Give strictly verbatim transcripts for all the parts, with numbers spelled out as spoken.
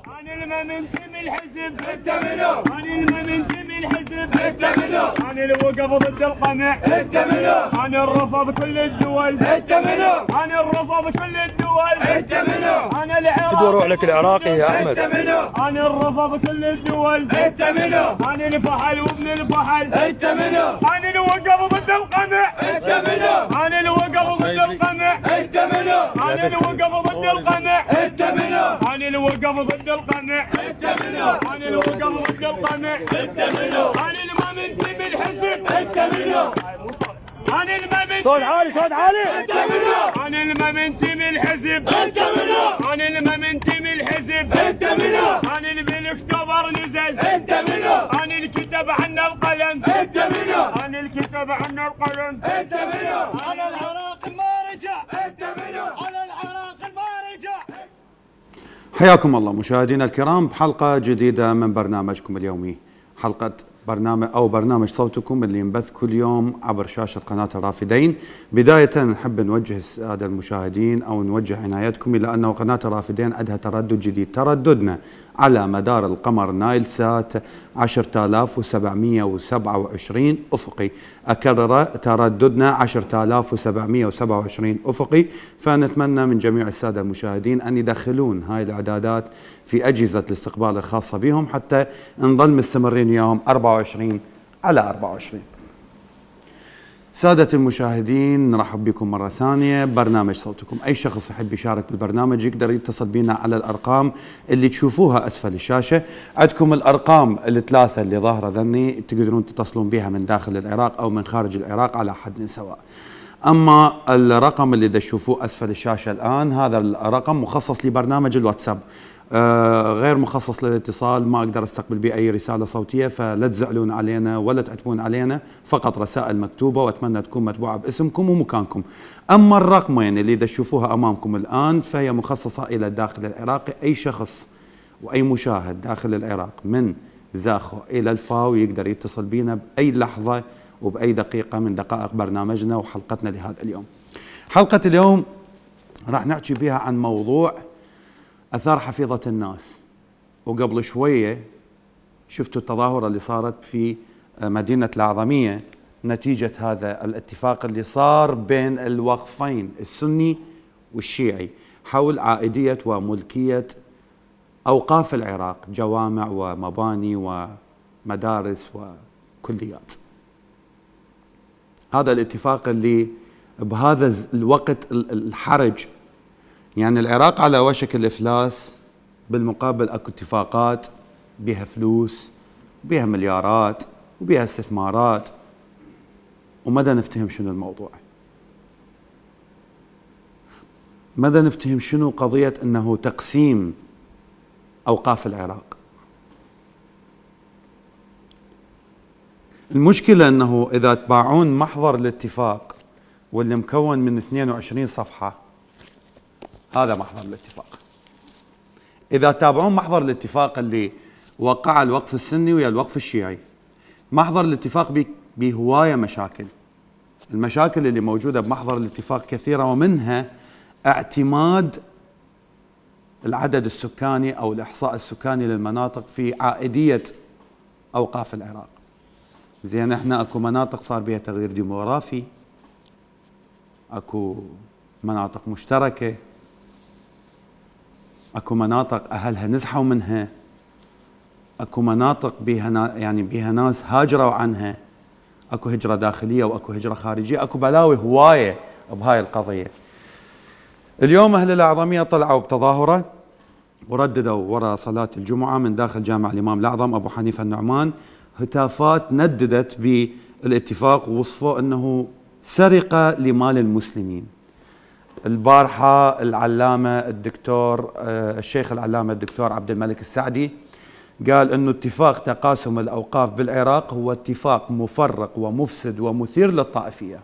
انا الما منتمي الحزب انت منو؟ انا الما منتمي الحزب انت منو؟ انا اللي وقف ضد القمع انت منو؟ انا الرفض كل الدول انت منو؟ انا الرفض كل الدول انت منو؟ انا العراق تدوروا عليك العراقي يا احمد. انت منو؟ انا الرفض كل الدول انت منو؟ انا الفحل وابن الفحل انت منو؟ انا اللي وقف ضد القمع انت منو؟ انا اللي وقف ضد القمع انت منو؟ انا اللي وقف ضد القمع انت منو؟ انا اللي وقف ضد القمع انت منو؟ انا اللي وقف ضد القمع انت منو؟ انا اللي ما منتمي الحزب انت منو؟ انا اللي ما منتمي صوت عالي صوت عالي. انت منو؟ انا اللي ما منتمي الحزب انت منو؟ انا اللي ما منتمي الحزب انت منو؟ انا اللي بالاكتوبر نزل انت منو؟ انا اللي كتب عنا القلم انت منو؟ انا اللي كتب عنا القلم انت منو؟ على العراق ما رجع انت منو؟ على العراق ما رجع. حياكم الله مشاهدينا الكرام بحلقة جديدة من برنامجكم اليومي، حلقة برنامج أو برنامج صوتكم اللي ينبث كل يوم عبر شاشة قناة الرافدين. بداية نحب نوجه السادة المشاهدين أو نوجه عنايتكم إلى أنه قناة الرافدين عندها تردد جديد، ترددنا على مدار القمر نايل سات عشرة آلاف وسبعمئة وسبعة وعشرين أفقي، أكرر ترددنا عشرة آلاف وسبعمئة وسبعة وعشرين أفقي. فنتمنى من جميع السادة المشاهدين أن يدخلون هاي الإعدادات في أجهزة الاستقبال الخاصة بهم حتى نظل مستمرين يوم أربعة وعشرين على أربعة وعشرين. سادة المشاهدين نرحب بكم مرة ثانية برنامج صوتكم. أي شخص يحب يشارك بالبرنامج يقدر يتصل بنا على الأرقام اللي تشوفوها أسفل الشاشة. عندكم الأرقام الثلاثة اللي ظاهرة ذني تقدرون تتصلون بها من داخل العراق أو من خارج العراق على حد سواء. أما الرقم اللي تشوفوه أسفل الشاشة الآن هذا الرقم مخصص لبرنامج الواتساب، آه غير مخصص للاتصال، ما أقدر أستقبل به أي رسالة صوتية، فلا تزعلون علينا ولا تعتبون علينا، فقط رسائل مكتوبة وأتمنى تكون متبوعة باسمكم ومكانكم. أما الرقمين اللي تشوفوها أمامكم الآن فهي مخصصة إلى الداخل العراقي. أي شخص وأي مشاهد داخل العراق من زاخو إلى الفاو يقدر يتصل بنا بأي لحظة وبأي دقيقة من دقائق برنامجنا وحلقتنا لهذا اليوم. حلقة اليوم راح نحكي فيها عن موضوع أثار حفيظة الناس، وقبل شوية شفتوا التظاهرة اللي صارت في مدينة الأعظمية نتيجة هذا الاتفاق اللي صار بين الوقفين السني والشيعي حول عائدية وملكية أوقاف العراق، جوامع ومباني ومدارس وكليات. هذا الاتفاق اللي بهذا الوقت الحرج، يعني العراق على وشك الإفلاس، بالمقابل اكو اتفاقات بها فلوس بها مليارات وبها استثمارات، ومدى نفتهم شنو الموضوع، مدى نفتهم شنو قضية انه تقسيم اوقاف العراق. المشكلة أنه إذا تباعون محضر الاتفاق واللي مكون من اثنين وعشرين صفحة، هذا محضر الاتفاق. إذا تابعون محضر الاتفاق اللي وقع الوقف السني ويا الوقف الشيعي، محضر الاتفاق بهواية مشاكل. المشاكل اللي موجودة بمحضر الاتفاق كثيرة، ومنها اعتماد العدد السكاني أو الإحصاء السكاني للمناطق في عائدية أوقاف العراق. زين احنا اكو مناطق صار بها تغيير ديموغرافي، اكو مناطق مشتركة، اكو مناطق اهلها نزحوا منها، اكو مناطق بها يعني بها ناس هاجروا عنها، اكو هجرة داخلية واكو هجرة خارجية، اكو بلاوي هواية بهاي القضية. اليوم اهل الأعظمية طلعوا بتظاهرة ورددوا وراء صلاة الجمعة من داخل جامع الإمام الأعظم أبو حنيفة النعمان هتافات نددت بالاتفاق ووصفوا أنه سرقة لمال المسلمين. البارحة العلامة الدكتور الشيخ العلامة الدكتور عبد الملك السعدي قال أنه اتفاق تقاسم الأوقاف بالعراق هو اتفاق مفرق ومفسد ومثير للطائفية.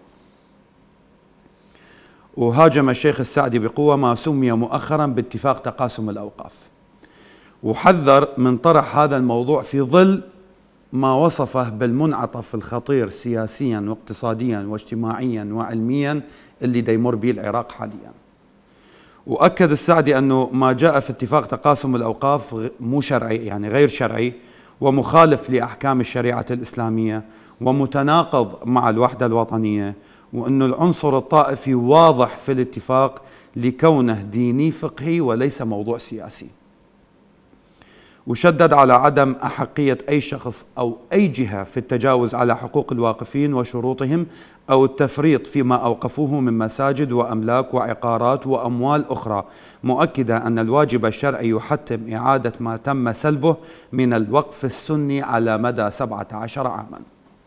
وهاجم الشيخ السعدي بقوة ما سمي مؤخرا باتفاق تقاسم الأوقاف، وحذر من طرح هذا الموضوع في ظل ما وصفه بالمنعطف الخطير سياسيا واقتصاديا واجتماعيا وعلميا اللي دا يمر به العراق حاليا. وأكد السعدي أنه ما جاء في اتفاق تقاسم الأوقاف مو شرعي، يعني غير شرعي ومخالف لأحكام الشريعة الإسلامية ومتناقض مع الوحدة الوطنية، وأنه العنصر الطائفي واضح في الاتفاق لكونه ديني فقهي وليس موضوع سياسي. وشدد على عدم أحقية أي شخص أو أي جهة في التجاوز على حقوق الواقفين وشروطهم أو التفريط فيما أوقفوه من مساجد وأملاك وعقارات وأموال أخرى، مؤكدا أن الواجب الشرعي يحتم إعادة ما تم سلبه من الوقف السني على مدى سبعة عشر عاما.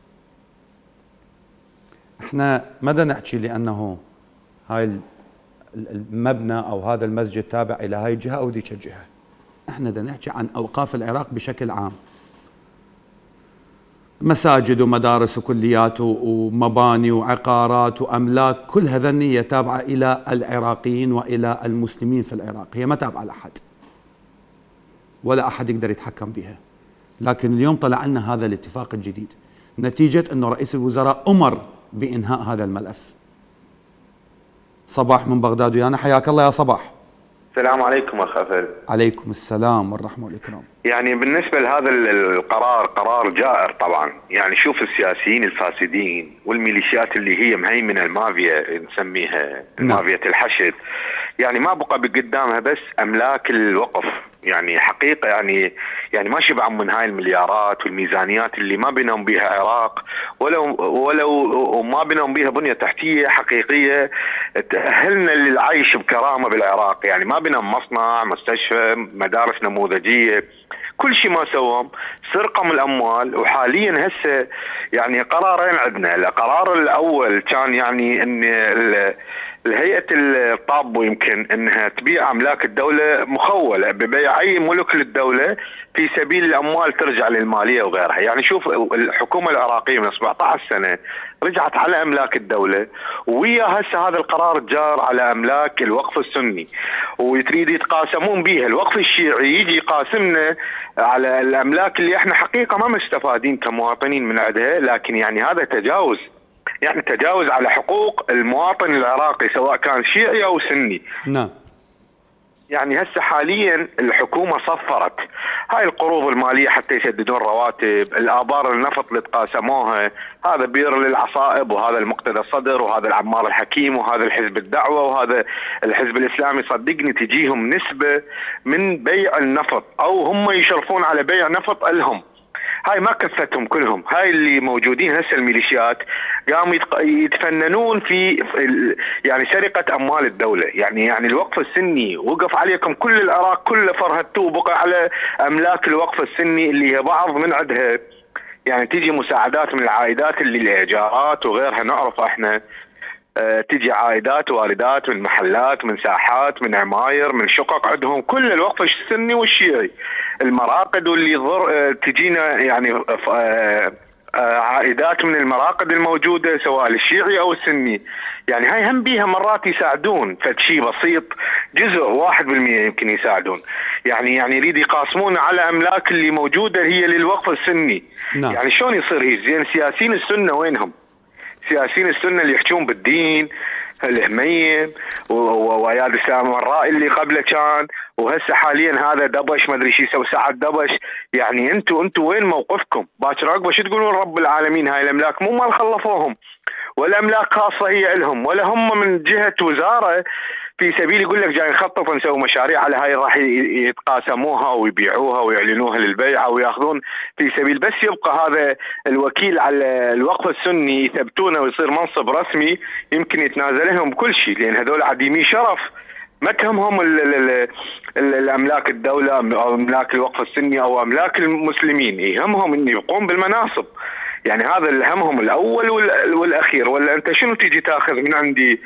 احنا ماذا نحكي لأنه هاي المبنى أو هذا المسجد تابع إلى هاي الجهة أو ذيك الجهة. احنا بدنا نحكي عن أوقاف العراق بشكل عام، مساجد ومدارس وكليات ومباني وعقارات وأملاك، كل هذنية تابعة إلى العراقيين وإلى المسلمين في العراق، هي ما تابعة لأحد ولا أحد يقدر يتحكم بها. لكن اليوم طلع لنا هذا الاتفاق الجديد نتيجة أنه رئيس الوزراء أمر بإنهاء هذا الملف. صباح من بغداد ويانا، حياك الله يا صباح. السلام عليكم أخ أفل. عليكم السلام والرحمة والإكرام. يعني بالنسبة لهذا القرار قرار جائر طبعا. يعني شوف السياسيين الفاسدين والميليشيات اللي هي مهيمنة المافيا نسميها مافيا الحشد، يعني ما بقى بقدامها بس أملاك الوقف. يعني حقيقة يعني يعني ما شبعوا من هاي المليارات والميزانيات اللي ما بنوا بها عراق، ولو ولو وما بنوا بها بنية تحتية حقيقية تأهلنا للعيش بكرامة بالعراق. يعني ما بنوا مصنع، مستشفى، مدارس نموذجية، كل شيء ما سوهم، سرقوا الاموال. وحاليا هسه يعني قرارين عندنا. القرار الاول كان يعني ان الهيئة الطابو يمكن انها تبيع املاك الدولة مخولة ببيع اي ملك للدولة في سبيل الاموال ترجع للمالية وغيرها. يعني شوف الحكومة العراقية من سبعة عشر سنة رجعت على املاك الدولة، ويا هسه هذا القرار جار على املاك الوقف السني، ويريد يتقاسمون بيها. الوقف الشيعي يجي يقاسمنا على الاملاك اللي احنا حقيقة ما مستفادين كمواطنين من عندها. لكن يعني هذا تجاوز، يعني تجاوز على حقوق المواطن العراقي سواء كان شيعي او سني. نعم. يعني هسه حاليا الحكومه صفرت هاي القروض الماليه حتى يسددون رواتب، الابار النفط اللي تقاسموها، هذا بير للعصائب وهذا المقتدى الصدر وهذا العمار الحكيم وهذا الحزب الدعوه وهذا الحزب الاسلامي. صدقني تجيهم نسبه من بيع النفط او هم يشرفون على بيع نفط لهم. هاي ما كفتهم كلهم، هاي اللي موجودين هسه الميليشيات قاموا يتفننون في يعني سرقة أموال الدولة. يعني يعني الوقف السني وقف عليكم كل العراق كله فرهدتوه بقى على أملاك الوقف السني اللي هي بعض من عندها يعني تيجي مساعدات من العائدات اللي الإيجارات وغيرها. نعرف احنا اه تيجي عائدات واردات من محلات، من ساحات، من عماير، من شقق عندهم كل الوقف السني والشيعي. المراقد واللي ضر اه تجينا يعني اه عائدات من المراقد الموجودة سواء الشيعي أو السني. يعني هاي هم بيها مرات يساعدون فشي بسيط، جزء واحد بالمية يمكن يساعدون. يعني يعني يريد يقاسمون على أملاك اللي موجودة هي للوقف السني. نعم. يعني شلون يصير هيك؟ زين سياسيين السنة وينهم؟ سياسيين السنة اللي يحجون بالدين، الهميم وياد السلام الرائي اللي قبله كان، وهسه حاليا هذا دبش ما ادري شو يسوي سعد دبش. يعني انتم انتم وين موقفكم؟ باكر عقبه شو تقولون رب العالمين؟ هاي الاملاك مو مال خلفوهم ولا املاك خاصه هي لهم، ولا هم من جهه وزاره في سبيل يقول لك جاي نخطط ونسوي مشاريع على هاي راح يتقاسموها ويبيعوها ويعلنوها للبيع وياخذون في سبيل بس يبقى هذا الوكيل على الوقف السني يثبتونه ويصير منصب رسمي يمكن يتنازلهم بكل شيء، لان هذول عديمي شرف ما تهمهم ال ال ال ال الاملاك الدوله او املاك الوقف السني او املاك المسلمين، يهمهم ان يقوم بالمناصب. يعني هذا اللي همهم الاول والاخير. ولا انت شنو تيجي تاخذ من عندي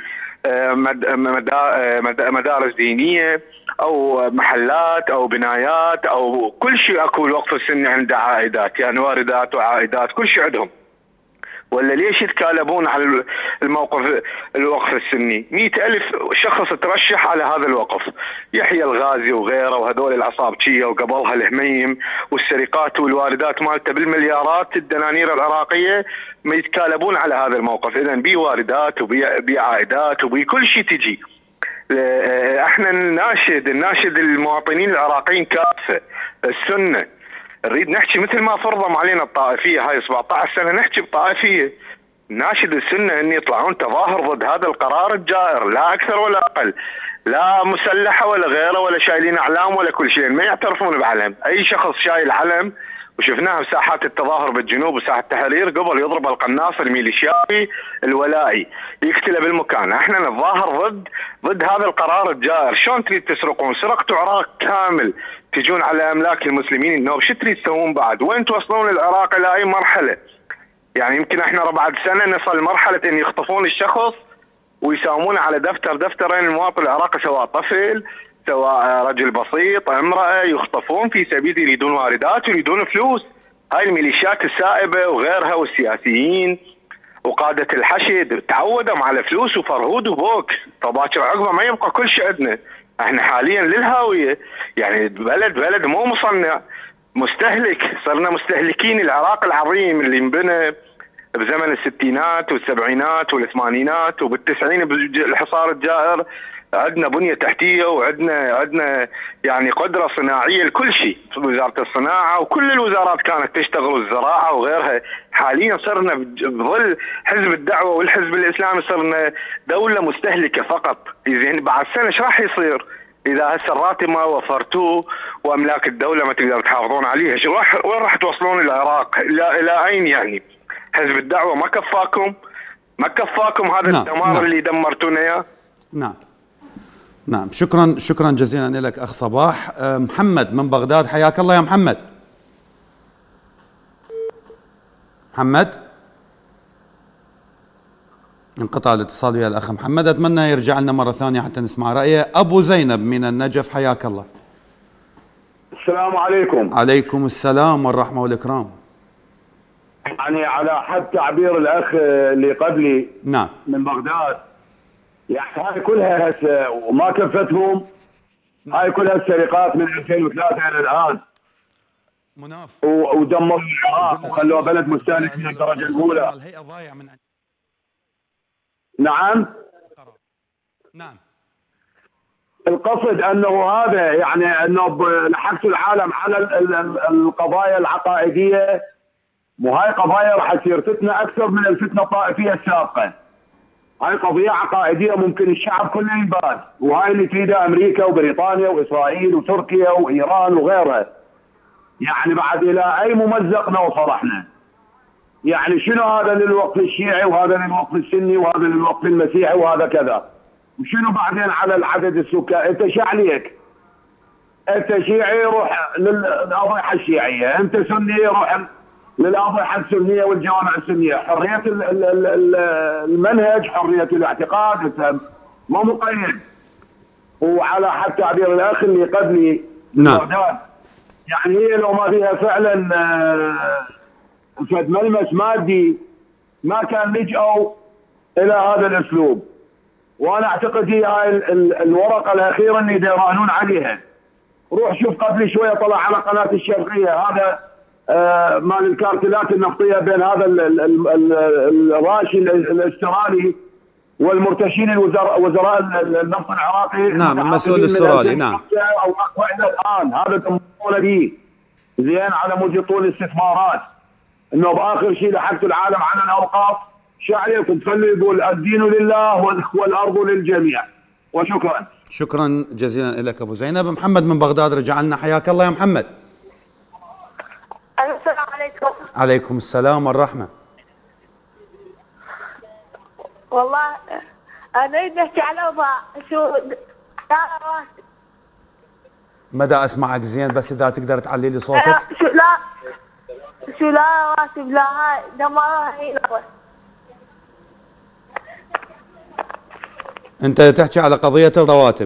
مدارس دينيه او محلات او بنايات او كل شيء؟ اكو الوقف السني عنده عائدات، يعني واردات وعائدات كل شيء عندهم. ولا ليش يتكالبون على الموقف الوقف السني؟ مئة ألف شخص ترشح على هذا الوقف، يحيى الغازي وغيره وهذول العصابجية وقبلها الهميم والسرقات والواردات مالته بالمليارات الدنانير العراقية ما يتكالبون على هذا الموقف. إذن بي واردات وبي عائدات وبي كل شيء تجي. احنا نناشد نناشد المواطنين العراقيين كافه السنه، نريد نحكي مثل ما فرضم علينا الطائفيه هاي سبعة عشر سنه، نحكي بطائفيه. ناشد السنه ان يطلعون تظاهر ضد هذا القرار الجائر، لا اكثر ولا اقل، لا مسلحه ولا غيره ولا شايلين اعلام ولا كل شيء، ما يعترفون بعلم. اي شخص شايل علم، وشفناها بساحات التظاهر بالجنوب وساحه التحرير قبل يضرب القناص الميليشياوي الولائي يقتله بالمكان. احنا نتظاهر ضد ضد هذا القرار الجائر. شلون تريد تسرقون؟ سرقتوا عراق كامل، تجون على املاك المسلمين النوب، شو تريد تسوون بعد؟ وين توصلون العراق الى اي مرحله؟ يعني يمكن احنا بعد سنه نصل لمرحله ان يخطفون الشخص ويساومونه على دفتر دفترين المواطن العراقي، سواء طفل سواء رجل بسيط امرأة، يخطفون في سبيل يريدون واردات ويريدون فلوس. هاي الميليشيات السائبة وغيرها والسياسيين وقادة الحشد تعودوا على فلوس وفرهود وبوك، فباكر عقبه ما يبقى كل شيء عندنا. احنا حاليا للهاوية، يعني بلد بلد مو مصنع، مستهلك، صرنا مستهلكين. العراق العظيم اللي انبنى بزمن الستينات والسبعينات والثمانينات وبالتسعين بالحصار الجائر، عندنا بنية تحتية وعندنا عندنا يعني قدرة صناعية لكل شيء. وزارة الصناعة وكل الوزارات كانت تشتغل، الزراعة وغيرها. حاليا صرنا بظل حزب الدعوة والحزب الإسلامي صرنا دولة مستهلكة فقط. زين بعد سنة ايش راح يصير إذا هسه الراتب ما وفرتوه وأملاك الدولة ما تقدر تحافظون عليها؟ شو راح وين راح توصلون العراق؟ إلى إلى أين يعني؟ حزب الدعوة ما كفاكم؟ ما كفاكم هذا نعم. الدمار نعم. اللي دمرتونا اياه؟ نعم نعم شكرا شكرا جزيلا لك اخ صباح. أه محمد من بغداد، حياك الله يا محمد. محمد انقطع الاتصال ويا الاخ محمد، اتمنى يرجع لنا مره ثانيه حتى نسمع رايه. ابو زينب من النجف، حياك الله. السلام عليكم. عليكم السلام والرحمه والاكرام. يعني على حد تعبير الاخ اللي قبلي نعم من بغداد، يعني هاي كلها هسه وما كفتهم، هاي كلها السرقات من ألفين وثلاثة الى الان، مناف ودمروا العراق وخلوها بلد مستهلك من الدرجه الاولى. الهيئه ضايع من نعم نعم القصد انه هذا يعني انه لحقتوا العالم على القضايا العقائديه، وهاي قضايا راح تصير فتنه اكثر من الفتنه الطائفيه السابقه. هاي قضيه عقائديه ممكن الشعب كله ينباد، وهاي اللي تريدها امريكا وبريطانيا واسرائيل وتركيا وايران وغيرها. يعني بعد الى اي ممزق نوصل احنا؟ يعني شنو هذا للوقف الشيعي وهذا للوقف السني وهذا للوقف المسيحي وهذا كذا، وشنو بعدين على العدد السكان؟ انت شو عليك؟ انت شيعي روح للاضرحه الشيعيه، انت سني روح للاضرحه السنيه والجوامع السنيه. حريه المنهج، حريه الاعتقاد، انت ما مقيد. وعلى حد تعبير الاخ اللي قبلي نعم، يعني هي لو ما فيها فعلا فد ملمس مادي ما كان لجأوا الى هذا الاسلوب. وانا اعتقد هي هاي الورقه الاخيره اللي يديرانون عليها. روح شوف قبل شويه طلع على قناه الشرقيه هذا آه مال الكارتلات النفطيه بين هذا الراشي الاسترالي والمرتشين الوزراء وزراء النفط العراقي. نعم، المسؤول الاسترالي. نعم، او والى الان هذا تمرون به زين على مود طول الاستثمارات، انه باخر شيء لحقتوا العالم على الاوقاف. شو عليكم؟ تخلوا يقول الدين لله والارض للجميع. وشكرا. شكرا جزيلا لك ابو زينب. محمد من بغداد رجع لنا، حياك الله يا محمد. السلام عليكم. عليكم السلام والرحمه. والله انا اريد احكي على الاوضاع. شو مدى اسمعك زين، بس اذا تقدر تعلي لي صوتك. شو لا شو لا راتب لا هاي دمرها هي الأول. انت تحكي على قضيه الرواتب.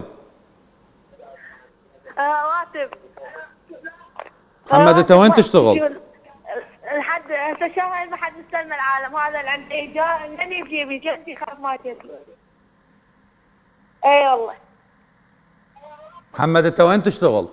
رواتب محمد انت وين تشتغل؟ لحد هسه شهر ما حد مستلم العالم. هذا اللي عنده ايجار من يجيب جدي خاف ما تجي. اي والله. محمد انت وين تشتغل؟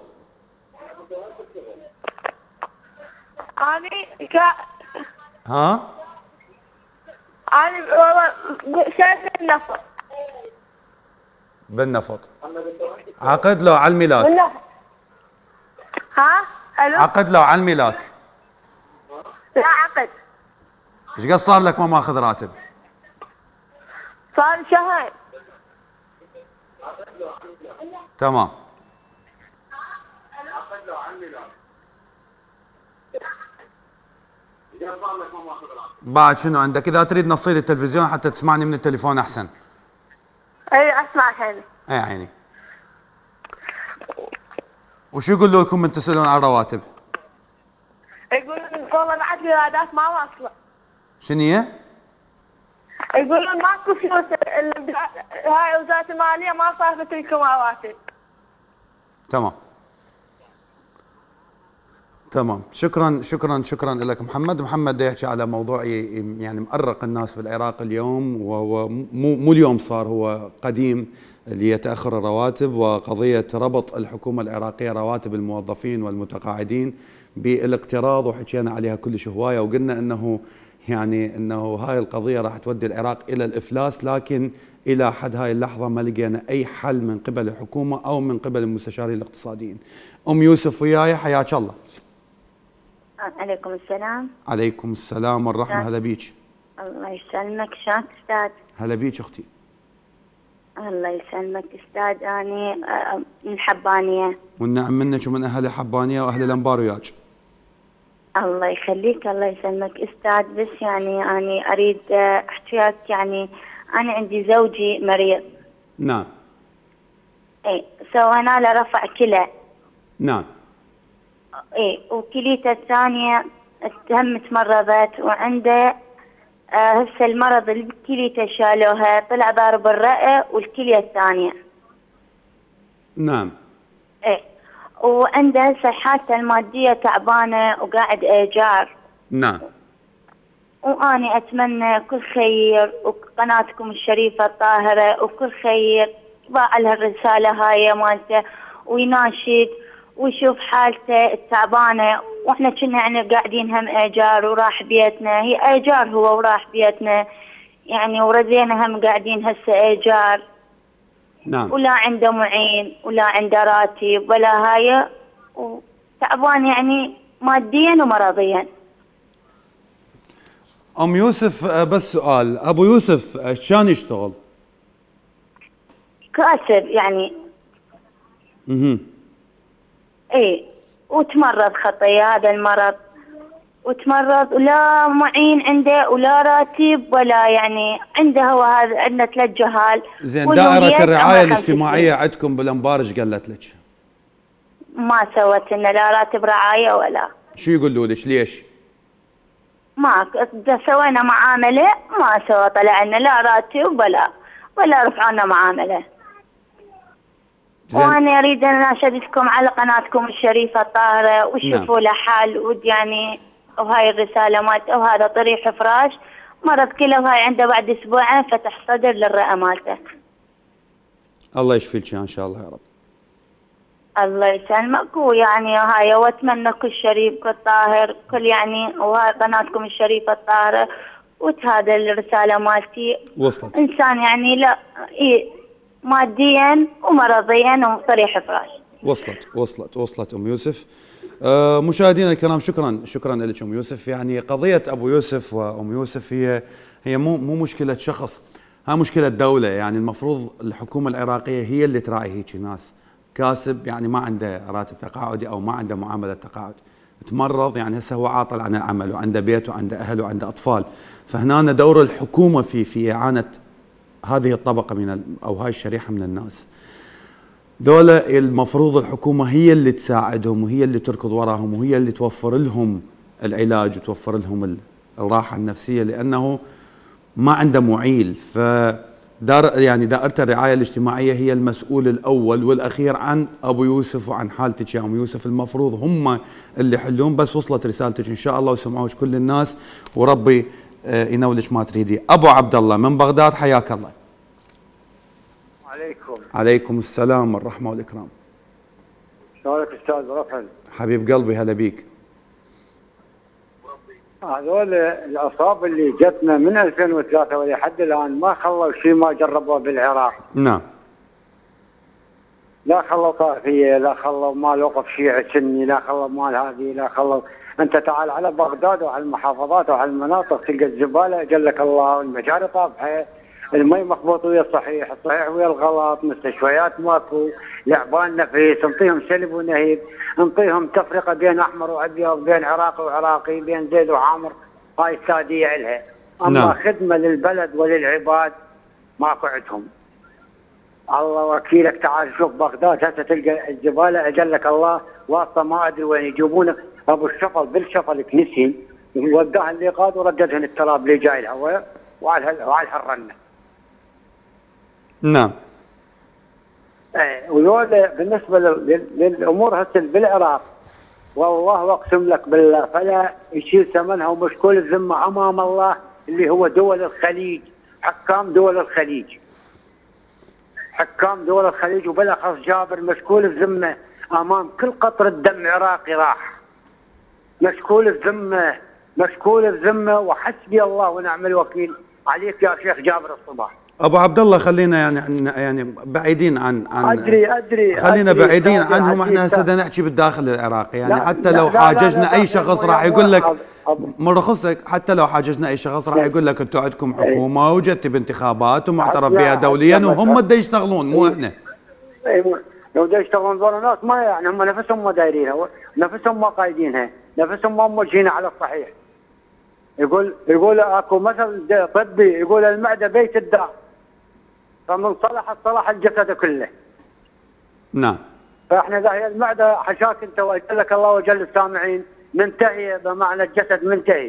اني كا ها؟ اني والله شايف النفط. بالنفط. عقد له على الملاك. ولا ها الو عقد له على الملاك. لا عقد. ايش قد صار لك ما ماخذ راتب؟ صار شهر. تمام. بعد شنو عندك؟ اذا تريد نصير التلفزيون حتى تسمعني من التليفون احسن. اي اسمع الحين. اي عيني. وشو يقولوا لكم من تسالون عن الرواتب؟ يقولون والله بعد ايرادات ما واصله. شنو هي؟ يقولون ماكو فلوس، هاي وزاره الماليه ما صرفت لكم رواتب. تمام. تمام، شكرا شكرا شكرا لك محمد. محمد يحكي على موضوع يعني مؤرق الناس بالعراق اليوم، وهو مو مو اليوم صار، هو قديم، اللي هي تاخر الرواتب وقضيه ربط الحكومه العراقيه رواتب الموظفين والمتقاعدين بالاقتراض، وحكينا عليها كلش هوايه، وقلنا انه يعني انه هاي القضيه راح تودي العراق الى الافلاس، لكن الى حد هاي اللحظه ما لقينا اي حل من قبل الحكومه او من قبل المستشارين الاقتصاديين. ام يوسف وياي، حياك الله. عليكم السلام. عليكم السلام والرحمه. هلا بيك. الله يسلمك. شلونك استاذ؟ هلا بيك اختي. الله يسلمك استاذ، اني من حبانيه. والنعم منك ومن اهل حبانيه واهل الانبار وياك. الله يخليك. الله يسلمك استاذ، بس يعني اني اريد احكي وياك، يعني انا عندي زوجي مريض. نعم. اي سوينا له رفع كلى. نعم. اي وكليته الثانيه هم تمرضت، وعنده آه هسه المرض اللي بكليته شالوها، طلع ضارب الرئه والكليه الثانيه. نعم. ايه وعنده هسه حالته الماديه تعبانه وقاعد ايجار. نعم. واني اتمنى كل خير، وقناتكم الشريفه الطاهره وكل خير باع لها الرساله هاي مالته، ويناشد ويشوف حالته التعبانه، واحنا كنا يعني قاعدين هم ايجار وراح بيتنا، هي ايجار هو وراح بيتنا يعني، وردينا هم قاعدين هسه ايجار. نعم. ولا عنده معين ولا عنده راتب ولا هاي، وتعبان يعني ماديا ومرضيا. ام يوسف بس سؤال، ابو يوسف كان يشتغل؟ كاسب يعني. اها. ايه وتمرض خطيه هذا المرض، وتمرض ولا معين عنده ولا راتب ولا يعني عنده هو هذا، عندنا ثلاث جهال. زين دائرة الرعاية الاجتماعية عندكم بالانبار ايش قالت لك؟ ما سوت لنا لا راتب رعاية ولا. شو يقولوا لك ليش؟ ما سوينا معاملة، ما سوى طلع لنا لا راتب ولا ولا رفعوا لنا معاملة. وانا اريد ان اناشدكم على قناتكم الشريفه الطاهره، وشوفوا له حل، ودي يعني وهاي الرساله مالته، وهذا طريح فراش مرض كله، وهاي عنده بعد اسبوعين فتح صدر للرئه مالته. الله يشفيك ان شاء الله يا رب. الله يسلمك. ويعني هاي واتمنى كل شريف كل طاهر كل يعني، وهاي قناتكم الشريفه الطاهره وهذا الرساله مالتي وصلت. انسان يعني لا إيه ماديا ومرضيا وصريح فراش. وصلت وصلت وصلت ام يوسف. آه مشاهدينا الكرام، شكرا شكرا لك ام يوسف. يعني قضيه ابو يوسف وام يوسف هي هي مو مو مشكله شخص، ها مشكله دوله. يعني المفروض الحكومه العراقيه هي اللي تراعي هيك ناس كاسب، يعني ما عنده راتب تقاعدي او ما عنده معامله تقاعد، تمرض يعني هسه هو عاطل عن العمل وعنده بيت وعنده اهل وعنده اطفال، فهنا دور الحكومه في في اعانه هذه الطبقة من أو هاي الشريحة من الناس. دولة المفروض الحكومة هي اللي تساعدهم وهي اللي تركض وراهم وهي اللي توفر لهم العلاج وتوفر لهم الراحة النفسية، لأنه ما عنده معيل. فدار يعني دائرة الرعاية الاجتماعية هي المسؤول الأول والأخير عن أبو يوسف وعن حالتك يا أم يوسف، المفروض هم اللي يحلون. بس وصلت رسالتك إن شاء الله وسمعوش كل الناس، وربي ينولك ما تريدي. ابو عبد الله من بغداد، حياك الله. عليكم. عليكم السلام والرحمه والاكرام. شلونك استاذ رفعل؟ حبيب قلبي هلا بيك. هذول العصابه اللي جتنا من ألفين وثلاثة ولحد الان ما خلوا شيء ما جربوه بالعراق. نعم. لا خلوا طائفيه، لا خلوا مال وقف شيعي سني، لا خلوا مال هذه، لا خلوا. انت تعال على بغداد وعلى المحافظات وعلى المناطق تلقى الزباله اجلك الله، المجاري طابحه، المي مخبوط ويا الصحيح، الصحيح ويا الغلط، مستشفيات ماكو، لعبان نفيس، نعطيهم سلب ونهيب، نعطيهم تفرقه بين احمر وابيض، بين عراقي وعراقي، بين زيد وعامر، هاي الساديه الها. اما نعم. خدمه للبلد وللعباد ماكو عندهم. الله وكيلك، تعال شوف بغداد هسه تلقى الزباله اجلك الله واسطه ما ادري وين يجيبونه، ابو الشفل بالشفل كنسي وداها اللي قاد ورددهن التراب اللي جاي الهواء وعلى وعلى الرنه. نعم. ايه ويقول بالنسبه لل- للامور هسه بالعراق، والله اقسم لك بالله فلا يشيل ثمنها ومشكول الذمه امام الله اللي هو دول الخليج، حكام دول الخليج. حكام دول الخليج وبالاخص جابر مشكول الذمه امام كل قطره دم عراقي راح. مشكول الذمه، مشكول الذمه، وحسبي الله ونعم الوكيل عليك يا شيخ جابر الصباح. ابو عبد الله خلينا يعني يعني بعيدين عن عن ادري ادري خلينا أدري بعيدين أدري عنهم. أدري احنا هسه أدري. بدنا نحكي بالداخل العراقي يعني. لا حتى لا لو لا حاججنا لا لا اي شخص راح يقول لك من رخصك، حتى لو حاججنا اي شخص راح يقول لك انتم عندكم حكومه وجت بانتخابات ومعترف بها دوليا وهم بده يشتغلون مو احنا. اي مو لو دا يشتغلون ذول الناس ما يعني هم نفسهم ما دايرينها، نفسهم ما قايدينها، نفسهم ما موجهين على الصحيح. يقول يقول اكو مثل طبي يقول المعده بيت الداء، فمن صلحت صلح الجسد كله. نعم. فاحنا اذا هي المعده حشاك انت واجلك الله وجل السامعين منتهيه بمعنى الجسد منتهي.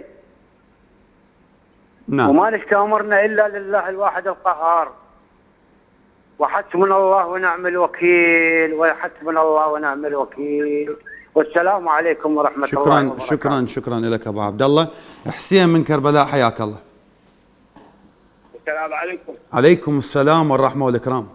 نعم. وما نشكي امرنا الا لله الواحد القهار. وحسبنا الله ونعم الوكيل، وحسبنا الله ونعم الوكيل. والسلام عليكم ورحمه شكرا الله وبركاته. شكرا شكرا لك ابو عبد الله. حسين من كربلاء حياك الله. السلام عليكم. عليكم السلام والرحمه والاكرام.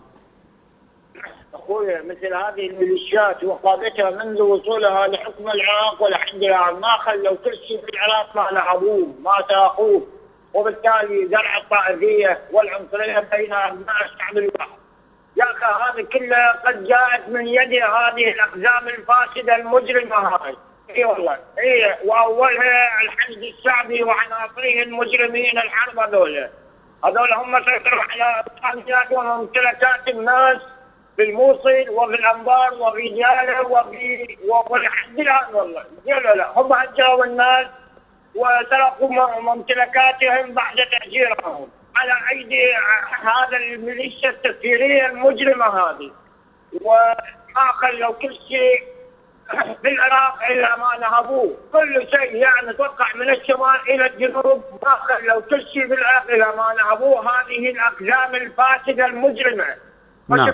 اخويا مثل هذه الميليشيات وقادتها منذ وصولها لحكم العراق ولحد الان ما خلوا كل شيء في العراق ما لعبوه ما ساقوه، وبالتالي زرع الطائفيه والعنصريه بين ابناء الشعب الواحد. يا اخي هذه كلها قد جاءت من يد هذه الاقزام الفاسده المجرمه هاي. اي والله اي، واولها الحشد الشعبي وعناصره المجرمين الحرب هذول. هذول هم سيطروا على امكانيات وممتلكات الناس في الموصل وفي الانبار وفي دياله وفي ولحد الان والله. لا لا هم هجروا الناس وسرقوا ممتلكاتهم بعد تهجيرهم على ايدي هذا الميليشيا التكفيريه المجرمه هذه. وما خلوا كل شيء في العراق الا ما نهبوه، كل شيء يعني توقع من الشمال الى الجنوب ما خلوا كل شيء في العراق الا ما نهبوه هذه الاقزام الفاسده المجرمه. نعم.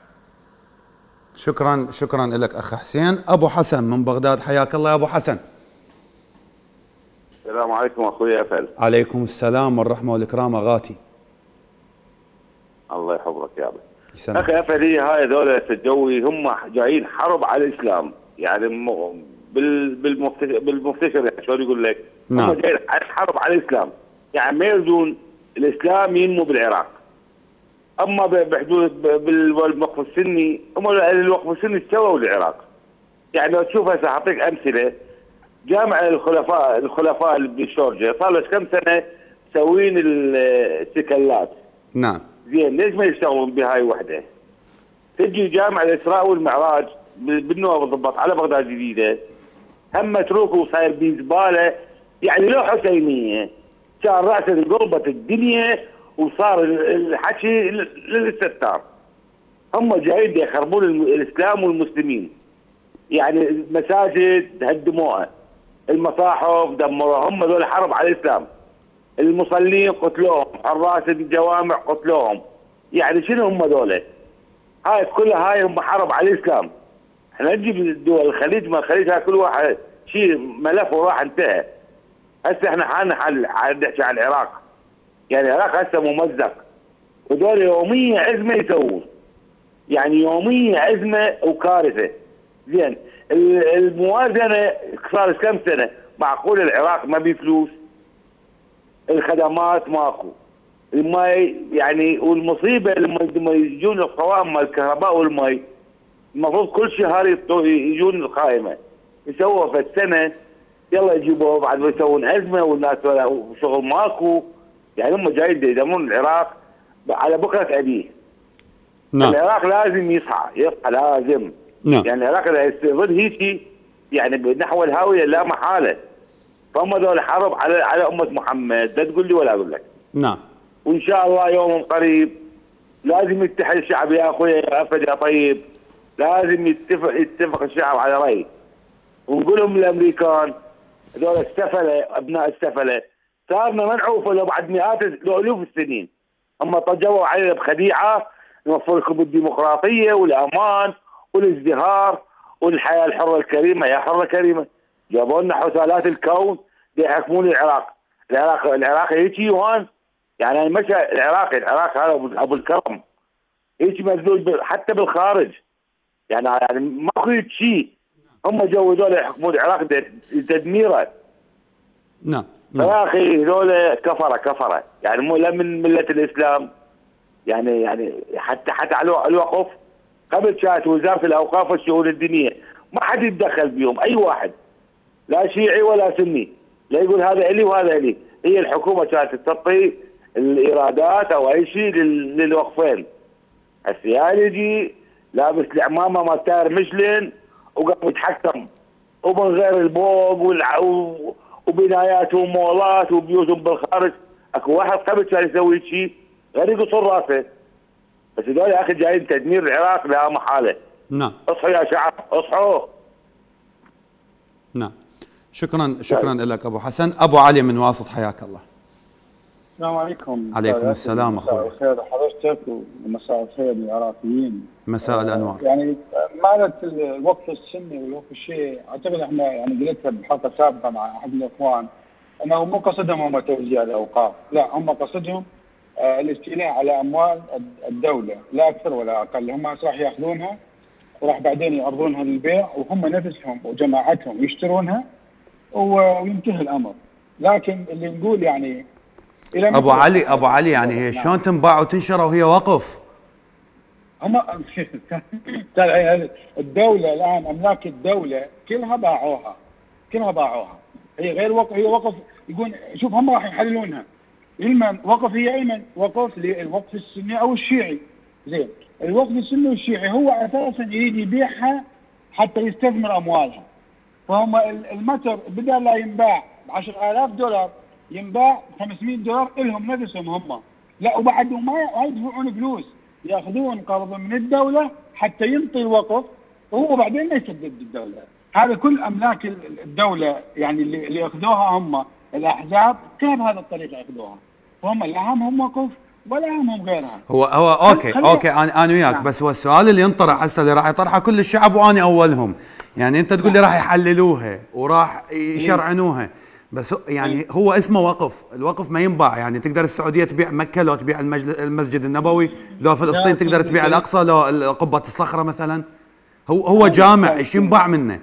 شكرا شكرا لك اخ حسين. ابو حسن من بغداد حياك الله يا ابو حسن. السلام عليكم اخوي افل. عليكم السلام والرحمه والاكرام اغاتي. الله يحفظك يا ابي. اخي افل هي هاي ذولا الجوي هم جايين حرب على الاسلام يعني بال بالمفتشر يعني شلون يقول لك؟ نعم. هم جايين حرب على الاسلام يعني ما يريدون الاسلام ينمو بالعراق. اما بحدود بالوقف السني هم الوقف السني استووا العراق. يعني لو تشوف هسه اعطيك امثله جامع الخلفاء الخلفاء اللي بالشورجه صار له كم سنه مسوين السكلات. نعم. زين ليش ما يشتغلون بهاي وحده؟ تجي جامع الاسراء والمعراج بالنوبه بالضبط على بغداد الجديده هم متروك وصاير بزباله يعني لو حسينيه كان راسا انقلبت الدنيا وصار الحكي للستار. هم جايين يخربون الاسلام والمسلمين. يعني مساجد هدموها، المصاحف دمروها، هم ذول حرب على الاسلام. المصلين قتلوهم، حراس الجوامع قتلوهم. يعني شنو هم ذول؟ هاي كلها هاي هم حرب على الاسلام. احنا نجيب دول الخليج ما الخليج هاي كل واحد شيء ملف وراح انتهى. هسه احنا حالنا حال نحكي عن العراق. يعني العراق هسه ممزق وذول يوميا ازمه يسوون. يعني يوميا ازمه وكارثه. زين الموازنه صار كم سنه؟ معقول العراق ما بيه فلوس؟ الخدمات ماكو، المي يعني والمصيبه لما يجون القوائم مال الكهرباء والمي المفروض كل شهر يجون القائمه يسووا في السنه، يلا يجيبوا بعد ما يسوون ازمه والناس وشغل ماكو. يعني هم جايين يدمرون العراق على بكره ابيه. نعم. العراق لازم يصحى يصحى لازم. نعم. يعني العراق اذا يستمر هيك يعني نحو الهاويه لا محاله. فهم ذول حرب على على امه محمد، لا تقول لي ولا اقول لك. نعم. وان شاء الله يوم قريب لازم يتحد الشعب يا اخوي يا افد يا طيب، لازم يتفق يتفق الشعب على راي. ونقول لهم الامريكان هذول السفله ابناء السفله صارنا منعوفه لو بعد مئات لو الوف السنين. هم طجوا علينا بخديعه نوفر لكم الديمقراطيه والامان والازدهار والحياه الحره الكريمه. يا حره كريمه جابوا لنا حثالات الكون يحكمون العراق. العراق العراق هيك هون يعني مشى العراقي العراق هذا ابو الكرم هيك مذلول حتى بالخارج. يعني يعني ماكو شيء. هم جو هذول يحكمون العراق تدميره. نعم. يا اخي هذول كفره كفره يعني مو لا من مله الاسلام. يعني يعني حتى حتى على الوقف قبل كانت وزاره الاوقاف والشؤون الدينيه ما حد يتدخل بيهم اي واحد لا شيعي ولا سني لا يقول هذا الي وهذا الي. هي الحكومه كانت تعطي الايرادات او اي شيء للوقفين. هسه يجي لابس العمامه مال تاير مشلن وقام يتحكم ومن غير البوق والع... وبناياتهم مولات وبيوتهم بالخارج. اكو واحد قبل كان يسوي شيء غير يقصر راسه. بس هذول يا اخي جايين تدمير العراق لا محاله. نعم. اصحوا يا شعب اصحوا. نعم. شكرا شكرا لك ابو حسن. ابو علي من واسط حياك الله. السلام عليكم. عليكم السلام اخوي. مساء الخير حضرتك ومساء الخير للعراقيين. مساء الانوار. يعني مالت الوقف السني والوقف الشيعي اعتقد احنا يعني قلتها بحلقه سابقه مع احد الاخوان انه مو قصدهم هم توزيع الاوقاف، لا هم قصدهم آه الاستيلاء على اموال الدوله لا اكثر ولا اقل. هم راح ياخذونها وراح بعدين يعرضونها للبيع وهم نفسهم وجماعتهم يشترونها وينتهي الامر. لكن اللي نقول يعني ابو علي ابو علي يعني هي شلون تنباع وتنشر وهي وقف؟ هم الدوله الان املاك الدوله كلها باعوها كلها باعوها. هي غير وقف، هي وقف يقول شوف هم راح يحللونها. علما وقف هي علما وقف للوقف السني او الشيعي. زين الوقف السني والشيعي هو اساسا يريد يبيعها حتى يستثمر اموالها. فهم المتر بدل لا ينباع ب عشرة آلاف دولار ينباع خمسمئة دولار لهم نفسهم هم. لا وبعد ما يدفعون فلوس ياخذون قرض من الدوله حتى ينطي الوقف وهو بعدين ما يسدد الدوله. هذا كل املاك الدوله يعني اللي اللي اخذوها هم الاحزاب كان بهذا الطريقه ياخذوها. وهم لا همهم وقف ولا همهم غيرها. هو هو اوكي اوكي انا انا وياك. نعم. بس هو السؤال اللي ينطرح هسه اللي راح يطرحه كل الشعب وانا اولهم. يعني انت تقول لي راح يحللوها وراح يشرعنوها بس يعني هو اسمه وقف. الوقف ما ينباع. يعني تقدر السعوديه تبيع مكه لو تبيع المسجد النبوي، لو فلسطين تقدر تبيع الاقصى لو قبه الصخره مثلا. هو هو جامع ايش ينباع منه؟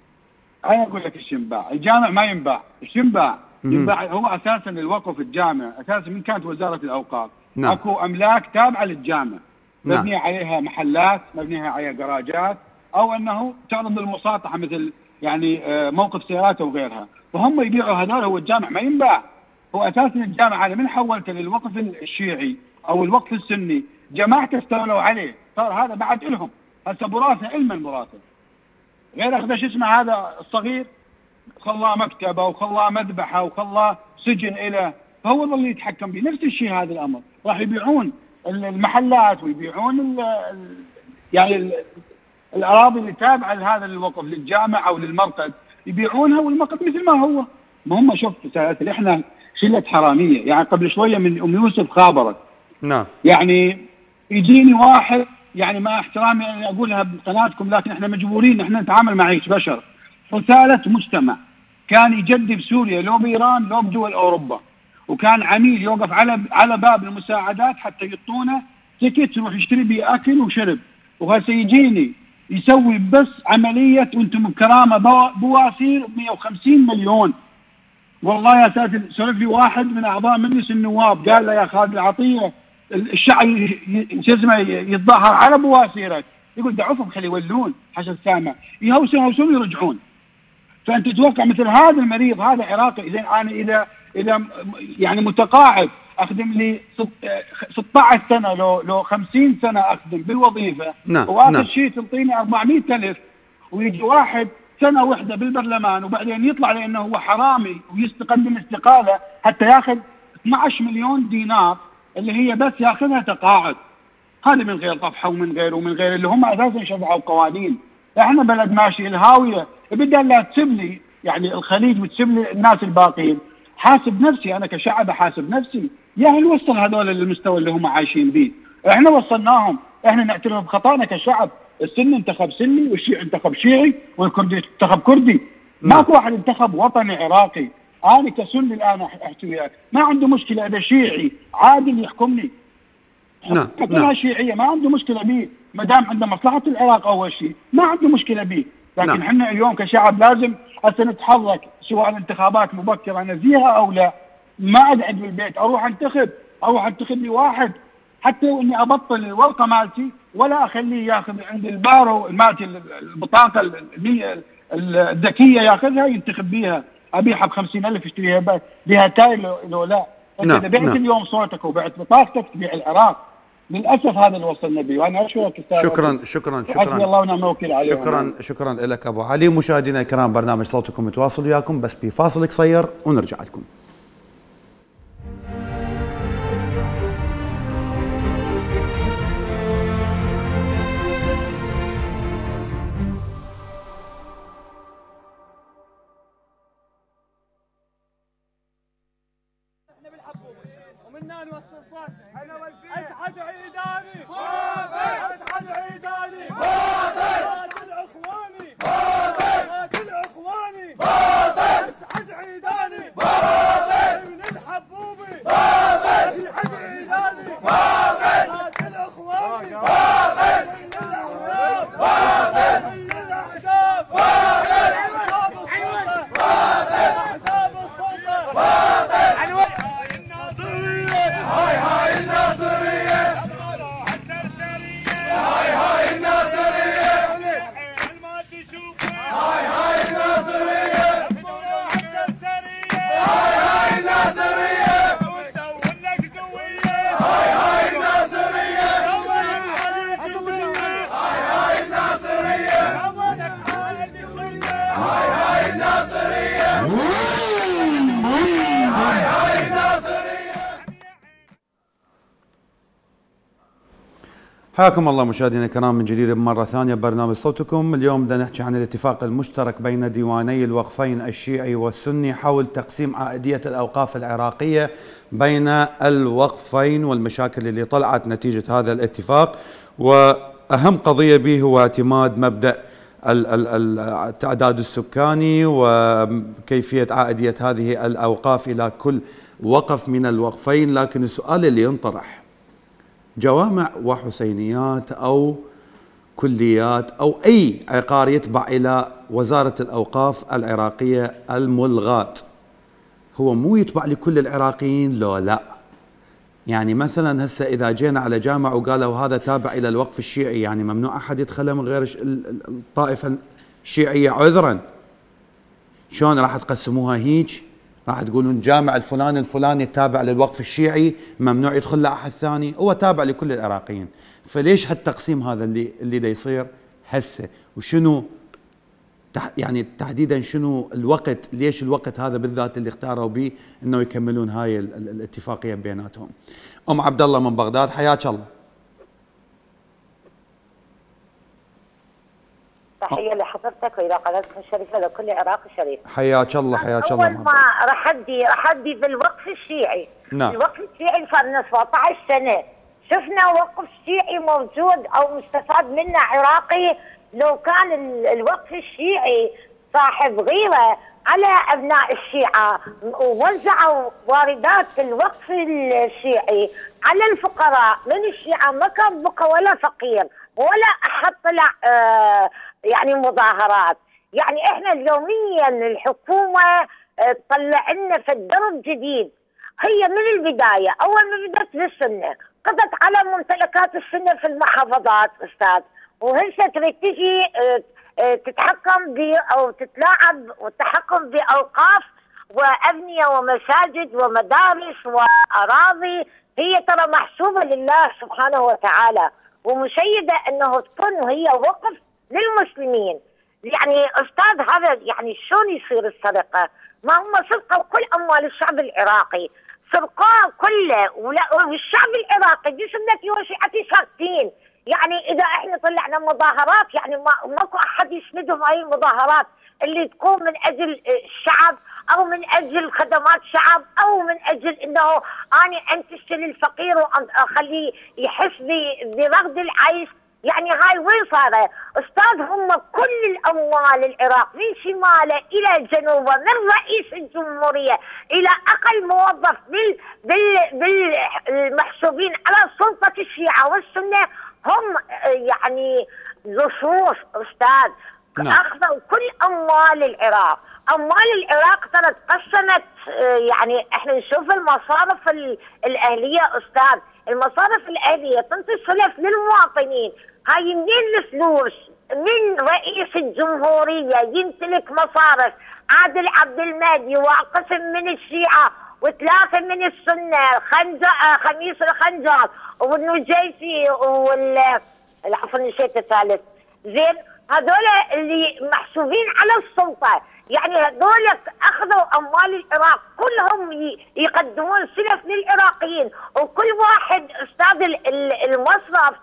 انا اقول لك ايش ينباع. الجامع ما ينباع. ايش ينباع؟ ينباع هو اساسا الوقف الجامع اساسا من كانت وزاره الاوقاف. نعم. اكو املاك تابعه للجامع مبنيه نعم. عليها محلات، مبنيه عليها جراجات، او انه تعرض للمساطحه مثل يعني موقف سيارات وغيرها. وهم يبيعوا هذول. هو الجامع ما ينباع. هو اساسا الجامع هذا من حولته للوقف الشيعي او الوقف السني جماعته استولوا عليه، صار هذا بعد لهم. هسه براثه علما براثه. غير اخذ شو اسمه هذا الصغير خلاه مكتبه وخلاه مذبحه وخلاه سجن له، فهو ظل يتحكم به. نفس الشيء هذا الامر راح يبيعون المحلات ويبيعون ال يعني ال الاراضي اللي تابعه لهذا الوقف للجامع او للمرقد يبيعونها والمرقد مثل ما هو. ما هم شوف احنا شله حراميه. يعني قبل شويه من ام يوسف خابرت. نعم. يعني يجيني واحد يعني مع احترامي يعني اقولها بقناتكم لكن احنا مجبورين احنا نتعامل مع هيك بشر. رساله مجتمع كان يجدي بسوريا لو بايران لو بدول اوروبا، وكان عميل يوقف على على باب المساعدات حتى يعطونه تيكت يروح يشتري بيه اكل وشرب. وهسه يجيني يسوي بس عمليه وانتم بكرامه بواسير مئة وخمسين مليون. والله يا ساتر سولف لي واحد من اعضاء مجلس النواب قال له يا خالد العطيه الشعب شو اسمه يتظاهر على بواسيرك يقول دعوهم خلي يولون حسب سامع، يهوسون يهوسون ويرجعون. فانت تتوقع مثل هذا المريض هذا عراقي، اذا انا اذا اذا يعني متقاعد اخدم لي ستة عشر سنه لو لو خمسين سنه اخدم بالوظيفه، نعم واخر نعم. شيء تعطيني أربعمئة ألف، ويجي واحد سنه واحده بالبرلمان وبعدين يطلع لانه هو حرامي ويستقدم استقاله حتى ياخذ اثني عشر مليون دينار اللي هي بس ياخذها تقاعد. هذا من غير طفحه ومن غيره ومن غير اللي هم اساسا شرعوا قوانين. احنا بلد ماشي الهاويه، بدل لا تسب لي يعني الخليج وتسب لي الناس الباقيين، حاسب نفسي انا كشعب، احاسب نفسي. يا هل وصل هذول للمستوى اللي هم عايشين به؟ احنا وصلناهم، احنا نعترف بخطانا كشعب. السني انتخب سني والشيعي انتخب شيعي والكردي انتخب كردي. ماكو واحد انتخب وطني عراقي. انا كسني الان احكي وياك ما عنده مشكله اذا شيعي عادل يحكمني. نعم حكومه شيعيه ما عنده مشكله به، ما دام عنده مصلحه العراق اول شيء ما عنده مشكله به، لكن احنا اليوم كشعب لازم هسه نتحرك، سواء الانتخابات مبكره نزيها او لا. ما اقعد بالبيت اروح انتخب، اروح انتخب لي واحد حتى اني ابطل الورقه مالتي ولا اخليه ياخذ عند البارو مالتي البطاقه الذكيه ياخذها ينتخب بيها، ابيعها ب خمسين ألف اشتريها بها تاي لو لا. انت اذا بعت اليوم صوتك وبعت بطاقتك تبيع العراق. للاسف هذا اللي وصلنا به، وانا اشكرك استاذ. شكرا شكرا شكرا. حسبي الله ونعم الوكيل عليه. شكرا شكرا لك ابو علي. مشاهدينا الكرام برنامج صوتكم متواصل وياكم بس بفاصل قصير ونرجع لكم. اسعد عيداني اسعد عيداني قاتل اخواني قاتل اخواني اسعد عيداني من الحبوبي اسعد عيداني قاتل اخواني من الاحزاب من الاحزاب احزاب السلطه احزاب السلطه. هاي هاي الناصرية هاي هاي الناصرية ما تشوفها هاي هاي الناصرية هاي هاي الناصرية ودولك زوية هاي هاي الناصرية هاي هاي الناصرية هاي هاي الناصرية هاي هاي الناصرية. حياكم الله مشاهدينا الكرام من جديد مرة ثانية ببرنامج صوتكم. اليوم بدنا نحكي عن الاتفاق المشترك بين ديواني الوقفين الشيعي والسني حول تقسيم عائدية الأوقاف العراقية بين الوقفين والمشاكل اللي طلعت نتيجة هذا الاتفاق. وأهم قضية به هو اعتماد مبدأ التعداد السكاني وكيفية عائدية هذه الأوقاف إلى كل وقف من الوقفين. لكن السؤال اللي ينطرح، جوامع وحسينيات أو كليات أو أي عقار يتبع إلى وزارة الأوقاف العراقية الملغاة هو مو يتبع لكل العراقيين لو لا؟ يعني مثلا هسه إذا جينا على جامع وقالوا هذا تابع إلى الوقف الشيعي، يعني ممنوع أحد يدخله من غير الطائفة الشيعية عذرا. شلون راح تقسموها هيك؟ راح تقولون جامع الفلاني الفلاني تابع للوقف الشيعي ممنوع يدخل له احد ثاني، هو تابع لكل العراقيين. فليش هالتقسيم هذا اللي اللي دا يصير هسه؟ وشنو يعني تحديدا شنو الوقت؟ ليش الوقت هذا بالذات اللي اختاروا به انه يكملون هاي الاتفاقيه بيناتهم؟ ام عبد الله من بغداد، حياك الله. تحية لحضرتك وإلى قناتكم الشريفة لكل عراقي شريف. حياك الله حياك الله. أول ما راح أدي راح أدي بالوقف الشيعي. نعم. الوقف الشيعي صار لنا سبعة عشر سنة، شفنا وقف شيعي موجود أو مستفاد منه عراقي. لو كان الوقف الشيعي صاحب غيرة على أبناء الشيعة ووزعوا واردات الوقف الشيعي على الفقراء من الشيعة، ما كان بقى ولا فقير ولا أحد طلع آه يعني مظاهرات. يعني احنا اليوميا الحكومة تطلع لنا في الدرب جديد. هي من البداية أول ما بدأت بالسنة قضت على ممتلكات السنة في المحافظات أستاذ، وهسه تريد تجي اه اه تتحكم ب او تتلاعب والتحكم باوقاف وابنيه ومساجد ومدارس واراضي هي ترى محسوبه لله سبحانه وتعالى، ومشيده انه تكون هي وقف للمسلمين. يعني استاذ هذا يعني شلون يصير السرقه؟ ما هم سرقوا كل اموال الشعب العراقي، سرقوه كله، والشعب العراقي بسنة وشيعتي ساكتين. يعني اذا احنا طلعنا مظاهرات يعني ما ماكو احد يسندهم هاي المظاهرات اللي تقوم من اجل الشعب او من اجل خدمات شعب او من اجل انه اني انتشل الفقير واخليه يحس برغد العيش. يعني هاي وين صار؟ استاذ هم كل الاموال العراق من شماله الى جنوبه، من رئيس الجمهوريه الى اقل موظف بال بال بالمحسوبين على سلطه الشيعه والسنه هم يعني لصوص استاذ. نعم. اخذوا كل اموال العراق، اموال العراق ترى تقسمت. يعني احنا نشوف المصارف الاهليه استاذ، المصارف الاهليه تنطي سلف للمواطنين. هاي منين الفلوس؟ من رئيس الجمهوريه يمتلك مصارف، عادل عبد المهدي وقسم من الشيعه وثلاثه من السنه، خنجر خميس الخنجر والنجيسي وال عفوا نسيت الثالث. زين هذول اللي محسوبين على السلطه، يعني هذول اخذوا اموال العراق كلهم يقدمون سلف للعراقيين، وكل واحد استاذ المصرف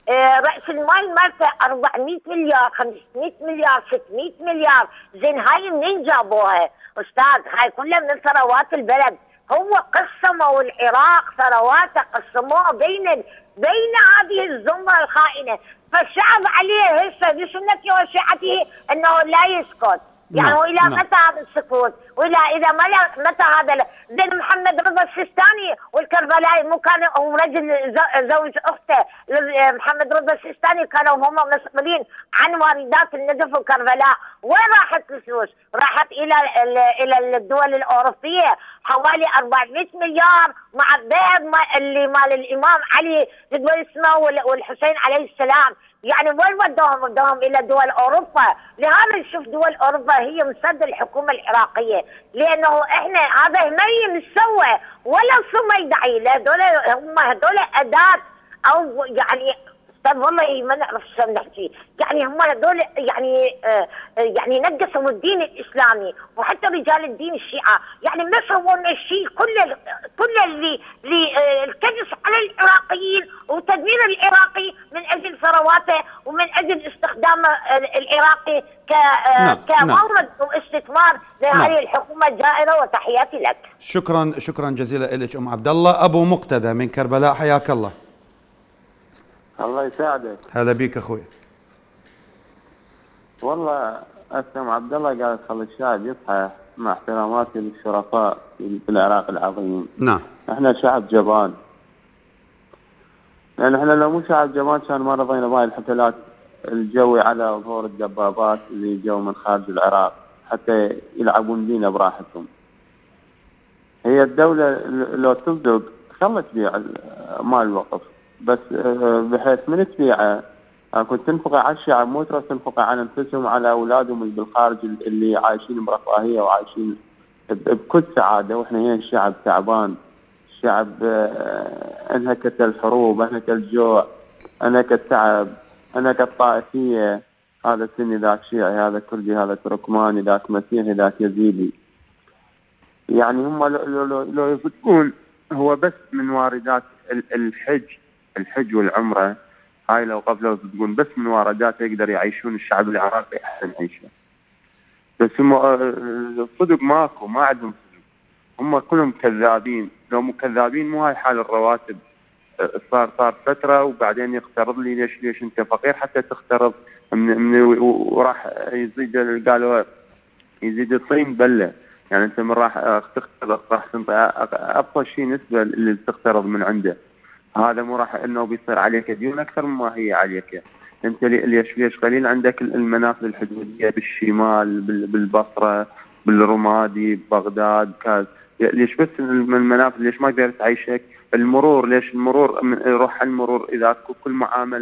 راس المال مالته أربعمئة مليار، خمسمئة مليار، ستمئة مليار. زين هاي منين جابوها؟ استاذ هاي كلها من ثروات البلد. هو قسموا العراق ثرواته قسموها بين بين هذه الزمره الخائنه، فالشعب عليه هسه بسنته وشيعته انه لا يسكت. يعني نعم. والى نعم. متى هذا السكوت؟ والى اذا متى هذا؟ زين محمد رضا السيستاني والكربلائي مو كان هو رجل زوج اخته محمد رضا السيستاني، كانوا هم مسؤولين عن واردات النجف والكربلاء. وين راحت الفلوس؟ راحت الى الى الدول الاوروبيه حوالي أربعمئة مليار مع الذهب اللي مال الامام علي بن اسمه والحسين عليه السلام. يعني وين ودوهم؟ ودوهم الى دول اوروبا. لهذا نشوف دول اوروبا هي مسد الحكومه العراقيه، لانه احنا هذا ما يسوى ولا صميدعي، هذول هم هذول اداه او يعني استاذ والله ما نعرف شو نحكي. يعني هم هذول يعني آه يعني نقصوا الدين الاسلامي وحتى رجال الدين الشيعه، يعني ما سووا لنا شيء. كل كل اللي اللي آه الكدس على العراقيين وتدمير العراقي من اجل ثرواته ومن اجل استخدامه العراقي ك آه كمورد واستثمار لهذه نعم. الحكومه الجائره. وتحياتي لك. شكرا شكرا جزيلا لك ام عبد الله. ابو مقتدى من كربلاء حياك الله. الله يساعدك. هلا بيك اخوي. والله اسلم عبد الله قال خلي الشعب يصحى مع احتراماتي للشرفاء في العراق العظيم. نعم. احنا شعب جبان. لان احنا لو مو شعب جبان كان ما رضينا بهاي الحفلات الجوي على ظهور الدبابات اللي جو من خارج العراق حتى يلعبون بينا براحتهم. هي الدولة لو تصدق خلت تبيع مال الوقف، بس بحيث من تبيعه كنت تنفقه على الشعب، مو تروح تنفقه على انفسهم وعلى اولادهم اللي بالخارج اللي عايشين برفاهيه وعايشين بكل سعاده، واحنا هنا الشعب تعبان، الشعب انهكت الحروب، انهك الجوع، انهك التعب، انهك الطائفيه، هذا سني ذاك شيعي، هذا كردي، هذا تركماني، ذاك مسيحي، ذاك يزيدي. يعني هم لو, لو, لو يفتقون هو بس من واردات الحج الحج والعمره، هاي لو قبل تقول بس من واردات يقدر يعيشون الشعب العراقي احسن عيشه. بس هم الصدق ماكو، ما عندهم صدق، هم كلهم كذابين. لو مو كذابين مو هاي حال الرواتب. صار صار فتره وبعدين يقترض لي، ليش ليش انت فقير حتى تقترض من, من وراح يزيد، قالوا يزيد الطين بله. يعني انت من راح تقترض راح تنطي ابسط شيء نسبه اللي تقترض من عنده، هذا مو راح انه بيصير عليك ديون اكثر مما هي عليك. انت ليش ليش قليل عندك المنافذ الحدوديه بالشمال، بالبصره، بالرمادي، ببغداد، كاز، ليش بس المنافذ ليش ما قدرت تعيشك؟ المرور، ليش المرور روح المرور اذا كل معامله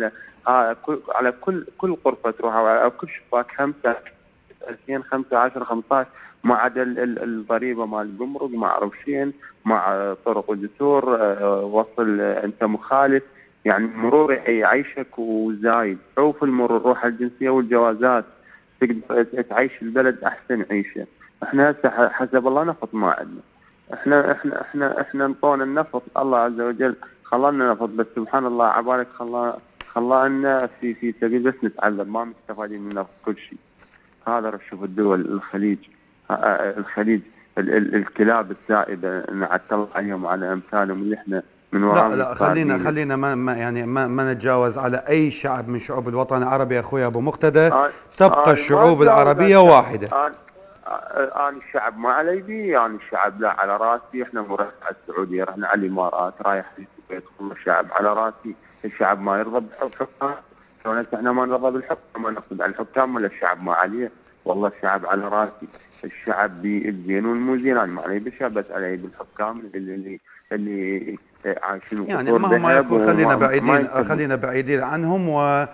آه كل على كل كل غرفه تروح او كل شباك خمسه ألفين خمسة عشر خمسة عشر مع عدا الضريبه مال الجمرك مع عرفشين مع طرق وجسور آه وصل آه انت مخالف يعني مرور يعيشك وزايد عوف المرور الروح الجنسيه والجوازات تقدر تعيش البلد احسن عيشه. احنا هسه حسب الله نفط ما عندنا. احنا احنا احنا احنا انطونا النفط الله عز وجل خلانا نفط بس سبحان الله عبالك خلا خلانا في في سبيل بس نتعلم ما مستفادين منه كل شيء. هذا شوف الدول الخليج الخليج ال ال الكلاب السائبه نعتل عليهم على امثالهم اللي احنا من وراء. لا لا خلينا خلينا ما, ما يعني ما, ما نتجاوز على اي شعب من شعوب الوطن العربي اخوي ابو مقتدى. آه تبقى آه الشعوب العربيه واحده. آه آه انا الشعب ما علي بي يعني الشعب لا على راسي. احنا مرحنا على السعوديه رحنا على الامارات رايح الكويت كل الشعب على راسي. الشعب ما يرضى بالحكام شلون احنا ما نرضى بالحكام ما نقصد على الحكام ولا الشعب ما عليه. والله الشعب على راسي. الشعب بالزين والمزين انا ما علي بالشعب بس علي بالحكام اللي اللي اللي عايشين يعني مهما يكون خلينا بعيدين خلينا بعيدين عنهم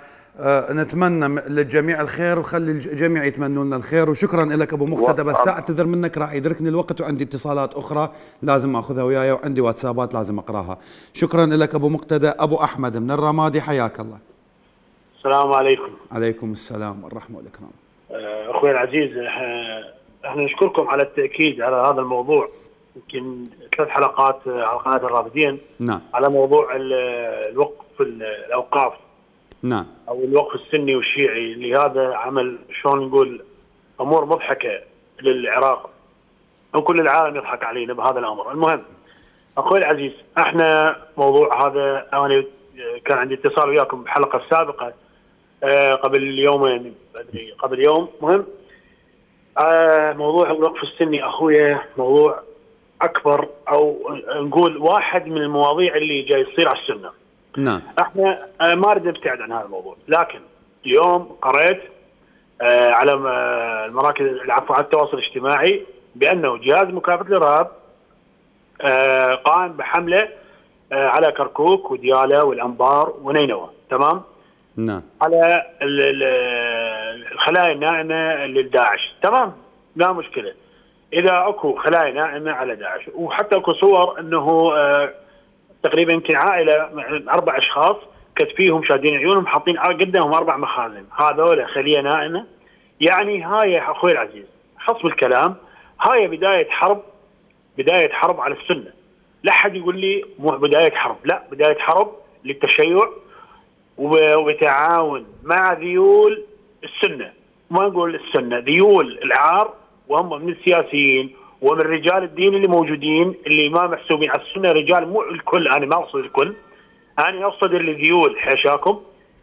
ونتمنى للجميع الخير وخلي الجميع يتمنوا لنا الخير. وشكرا لك ابو مقتدى بس اعتذر منك راح يدركني الوقت وعندي اتصالات اخرى لازم اخذها وياي وعندي واتسابات لازم اقراها. شكرا لك ابو مقتدى. ابو احمد من الرمادي حياك الله. السلام عليكم. عليكم السلام والرحمه والاكرام. اخوي العزيز احنا نشكركم على التاكيد على هذا الموضوع. يمكن ثلاث حلقات على قناه الرافدين نعم على موضوع الوقف الاوقاف نعم او الوقف السني والشيعي اللي هذا عمل شلون نقول امور مضحكه للعراق وكل العالم يضحك علينا بهذا الامر. المهم اخوي العزيز احنا موضوع هذا انا كان عندي اتصال وياكم بالحلقه السابقه قبل يومين بدري قبل يوم. مهم موضوع الوقف السني اخويا موضوع اكبر او نقول واحد من المواضيع اللي جاي يصير على السنه. نعم. احنا ما اريد نبتعد عن هذا الموضوع لكن اليوم قرأت على المراكز العفو على التواصل الاجتماعي بانه جهاز مكافحه الارهاب قام بحمله على كركوك ودياله والانبار ونينوى. تمام؟ نعم. على الخلايا النائمه للداعش. تمام؟ لا مشكله. اذا اكو خلايا نائمه على داعش وحتى اكو صور انه آه تقريبا يمكن عائله اربع اشخاص كتفيهم شادين عيونهم حاطين قدامهم اربع مخازن هذول خليه نائمه. يعني هاي يا اخوي العزيز حسب الكلام هاي بدايه حرب بدايه حرب على السنه. لا حد يقول لي مو بدايه حرب، لا بدايه حرب للتشيع وتعاون مع ذيول السنه. ما نقول السنه ذيول العار وهم من السياسيين ومن رجال الدين اللي موجودين اللي ما محسوبين على السنه رجال مو الكل. انا ما اقصد الكل انا اقصد الذيول حاشاكم.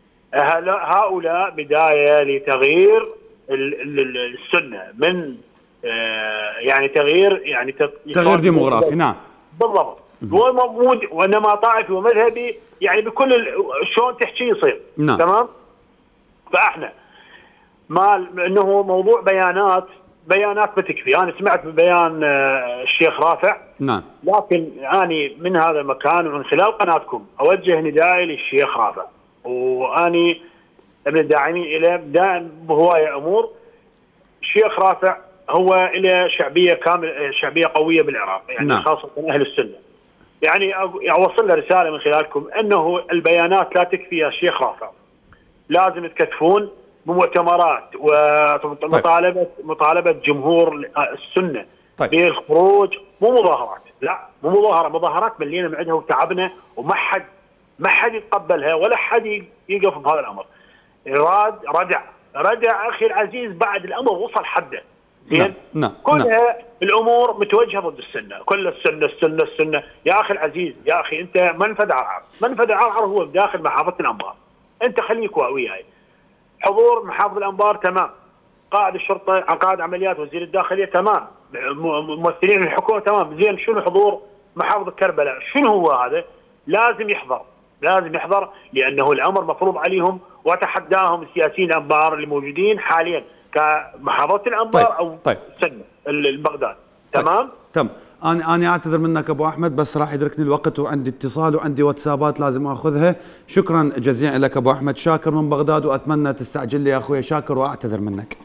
هؤلاء بدايه لتغيير السنه من يعني تغيير يعني تغيير ديموغرافي. نعم بالضبط. وموجود وانما طائفي ومذهبي يعني بكل شلون تحكي يصير. نعم. تمام. فاحنا ما انه موضوع بيانات بيانات ما تكفي. انا سمعت ببيان الشيخ رافع. نعم. لكن اني من هذا المكان ومن خلال قناتكم اوجه ندائي للشيخ رافع واني من الداعمين الى دائم بهوايه امور. الشيخ رافع هو له شعبيه كامل شعبيه قويه بالعراق يعني. نعم. خاصه اهل السنه. يعني اوصل له رساله من خلالكم انه البيانات لا تكفي يا شيخ رافع. لازم تكتفون بمؤتمرات ومطالبه طيب. مطالبه جمهور السنه طيب. بالخروج مو مظاهرات. لا مو مظاهره مظاهرات ملينا معدها وتعبنا وما حد ما حد يتقبلها ولا حد يقف بهذا الامر. راد ردع ردع اخي العزيز بعد الامر وصل حده. نعم. نعم. كلها نعم. الامور متوجهه ضد السنه. كل السنه السنه السنه. يا اخي العزيز يا اخي انت منفذ عرعر منفذ عرعر هو بداخل محافظه الانبار. انت خليك وياي. حضور محافظ الانبار تمام. قائد الشرطه قائد عمليات وزير الداخليه تمام. ممثلين الحكومه تمام. زين شنو حضور محافظ كربلاء؟ شنو هو هذا؟ لازم يحضر لازم يحضر لانه الامر مفروض عليهم وتحداهم السياسيين الانبار اللي موجودين حاليا كمحافظه الانبار. طيب. او طيب. سنه البغداد. تمام. تمام. انا انا اعتذر منك ابو احمد، بس راح يدركني الوقت وعندي اتصال وعندي واتسابات لازم اخذها. شكرا جزيلا لك ابو احمد. شاكر من بغداد، واتمنى تستعجل لي يا اخوي شاكر، واعتذر منك.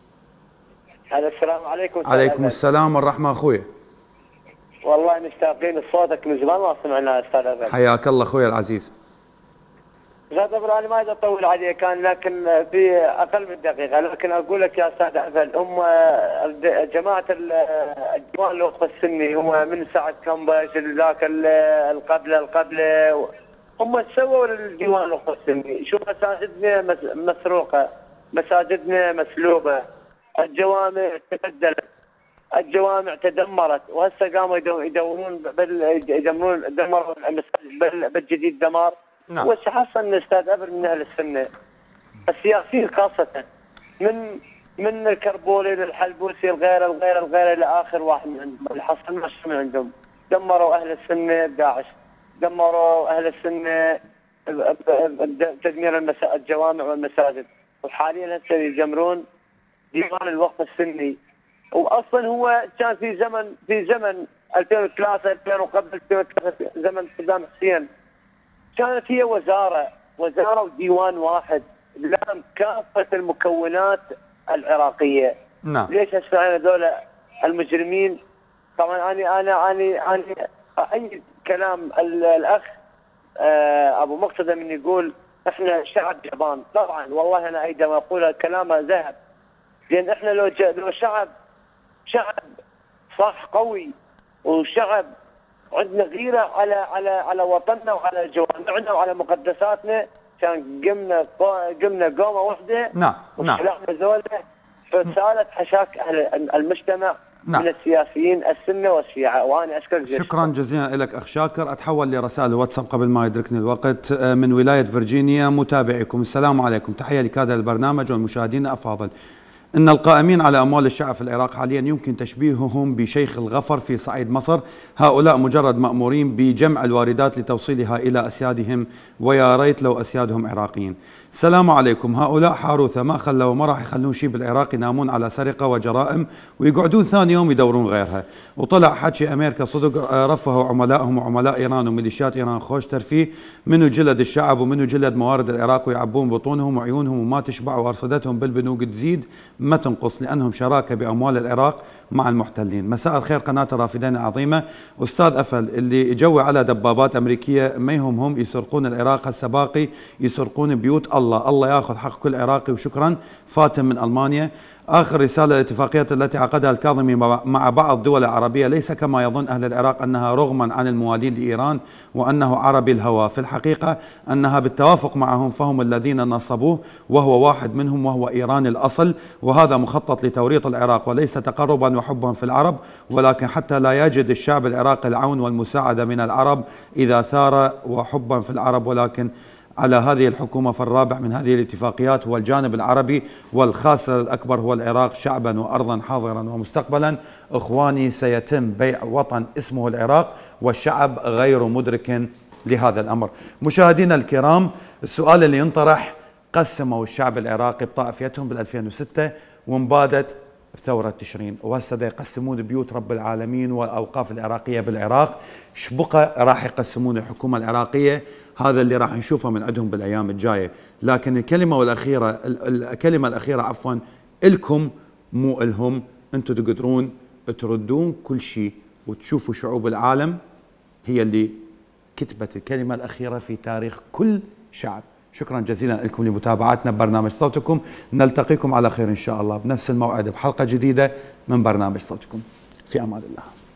هلا السلام عليكم. عليكم السلام والرحمه اخوي. والله مشتاقين لصوتك من زمان ما سمعناه استاذ أبل. حياك الله اخوي العزيز. استاذ أبل انا ما اريد اطول عليك كان، لكن في اقل من دقيقه، لكن اقول لك يا استاذ أبل، هم جماعه الديوان الوقف السني هم من ساعه كمبش ذاك القبله القبله هم سووا الديوان الوقف السني. شوف مساجدنا مسروقه، مساجدنا مسلوبه، الجوامع تبدلت، الجوامع تدمرت، وهسه قاموا يدورون بال يدمرون دمروا المساجد بالجديد دمار. نعم. وحصل استاذ أبل من اهل السنه السياسيين خاصه من من الكربولي للحلبوسي الغير الغير الغير الى اخر واحد من عندهم، اللي حصل ما من عندهم. دمروا اهل السنه بداعش، دمروا اهل السنه تدمير الجوامع والمساجد، وحاليا هسه يجمرون ديوان الوقف السني. واصلا هو كان في زمن في زمن ألفين وثلاثة ألفين وقبل ألفين وثلاثة زمن صدام حسين كانت هي وزاره وزاره وديوان واحد لهم كافه المكونات العراقيه. نعم. ليش هسه هذول المجرمين؟ طبعا انا انا انا انا اي كلام الاخ ابو مقتدى من يقول احنا شعب جبان، طبعا والله انا ايضا اقول كلامه ذهب، لان احنا لو لو شعب شعب صح قوي وشعب عندنا غيره على على على وطننا وعلى جوامعنا وعلى مقدساتنا، كان قمنا قمنا قومه واحده. نعم نعم. وشلحنا ذولا فسالت حشاك اهل المجتمع. نعم. من السياسيين السنه والشيعه، وانا اشكرك جزيلا. شكرا جزيلا لك اخ شاكر. اتحول لرسائل الواتساب قبل ما يدركني الوقت من ولايه فرجينيا. متابعيكم السلام عليكم، تحيه لكادر البرنامج والمشاهدين الافاضل. إن القائمين على أموال الشعب في العراق حاليا يمكن تشبيههم بشيخ الغفر في صعيد مصر. هؤلاء مجرد مأمورين بجمع الواردات لتوصيلها إلى أسيادهم، ويا ريت لو أسيادهم عراقيين. السلام عليكم. هؤلاء حاروثة ما خلوا ما راح يخلون شيء بالعراق، ينامون على سرقة وجرائم ويقعدون ثاني يوم يدورون غيرها. وطلع حكي أمريكا صدق، رفهوا عملائهم وعملاء إيران وميليشيات إيران خوش ترفيه، منو جلد الشعب ومنو جلد موارد العراق، ويعبون بطونهم وعيونهم وما تشبع، وأرصدتهم بالبنوك تزيد ما تنقص، لأنهم شراكة بأموال العراق مع المحتلين. مساء الخير قناة الرافدين العظيمة. أستاذ أفل، اللي يجوي على دبابات أمريكية ما يهمهم يسرقون العراق، هسه باقي يسرقون بيوت الله. الله ياخذ حق كل عراقي. وشكرا. فاتن من ألمانيا. آخر رسالة: الاتفاقيات التي عقدها الكاظمي مع بعض الدول العربية ليس كما يظن أهل العراق أنها رغما عن الموالين لإيران وأنه عربي الهوى، في الحقيقة أنها بالتوافق معهم، فهم الذين نصبوه وهو واحد منهم وهو إيران الأصل، وهذا مخطط لتوريط العراق، وليس تقربا وحبا في العرب، ولكن حتى لا يجد الشعب العراقي العون والمساعدة من العرب إذا ثار وحبا في العرب. ولكن على هذه الحكومة فالرابح من هذه الاتفاقيات هو الجانب العربي، والخاسر الأكبر هو العراق شعبا وأرضا حاضرا ومستقبلا. إخواني، سيتم بيع وطن اسمه العراق، والشعب غير مدرك لهذا الأمر. مشاهدينا الكرام، السؤال اللي ينطرح: قسموا الشعب العراقي بطائفيتهم بال ألفين وستة وانبادت بثورة تشرين، وهسه يقسمون بيوت رب العالمين والأوقاف العراقية بالعراق. شبقة راح يقسمون الحكومة العراقية، هذا اللي راح نشوفه من عندهم بالأيام الجاية. لكن الكلمة والأخيرة الكلمة الأخيرة عفوا إلكم مو إلهم. أنتم تقدرون تردون كل شيء، وتشوفوا شعوب العالم هي اللي كتبت الكلمة الأخيرة في تاريخ كل شعب. شكرا جزيلا لكم لمتابعتنا ببرنامج صوتكم. نلتقيكم على خير إن شاء الله بنفس الموعد بحلقة جديدة من برنامج صوتكم. في أمان الله.